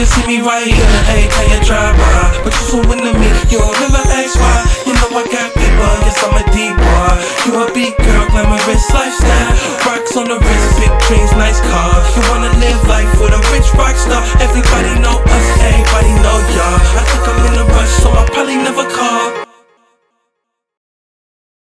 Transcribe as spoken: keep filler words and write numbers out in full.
see me right here, ayy, how you drive by. But you so into me, you don't never ask why. You know I got paper, yes I'm a D-boy. You a beat girl, glamorous lifestyle. Rocks on the wrist, big dreams, nice cars. You wanna live life with a rich rock star. Everybody know us, everybody